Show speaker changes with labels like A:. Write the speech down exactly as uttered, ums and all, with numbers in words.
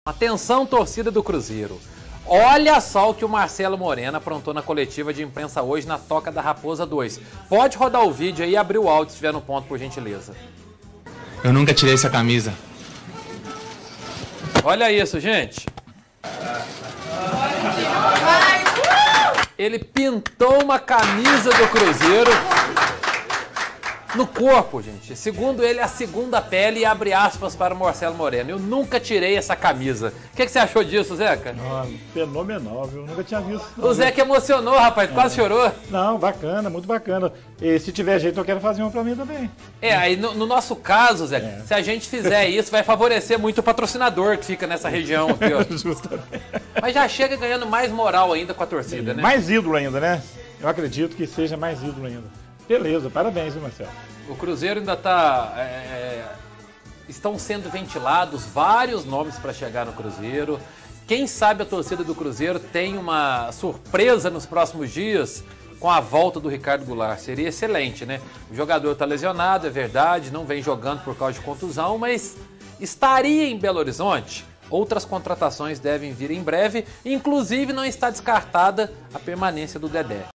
A: Atenção, torcida do Cruzeiro. Olha só o que o Marcelo Moreno aprontou na coletiva de imprensa hoje na Toca da Raposa dois. Pode rodar o vídeo aí e abrir o áudio se estiver no ponto, por gentileza.
B: Eu nunca tirei essa camisa.
A: Olha isso, gente. Ele pintou uma camisa do Cruzeiro no corpo, gente. Segundo ele, a segunda pele, e abre aspas para o Marcelo Moreno. Eu nunca tirei essa camisa. O que, que você achou disso, Zeca?
C: Ah, fenomenal, viu? Eu nunca tinha visto.
A: O Zeca emocionou, rapaz. Quase é. chorou.
C: Não, bacana, muito bacana. E se tiver jeito, eu quero fazer uma pra mim também.
A: É, aí no, no nosso caso, Zeca, é. se a gente fizer isso, vai favorecer muito o patrocinador que fica nessa região aqui, ó.
C: Justamente.
A: Mas já chega ganhando mais moral ainda com a torcida, né?
C: Mais ídolo ainda, né? Eu acredito que seja mais ídolo ainda. Beleza, parabéns, viu, Marcelo?
A: O Cruzeiro ainda está... É, estão sendo ventilados vários nomes para chegar no Cruzeiro. Quem sabe a torcida do Cruzeiro tem uma surpresa nos próximos dias com a volta do Ricardo Goulart. Seria excelente, né? O jogador está lesionado, é verdade, não vem jogando por causa de contusão, mas estaria em Belo Horizonte. Outras contratações devem vir em breve, inclusive não está descartada a permanência do Dedé.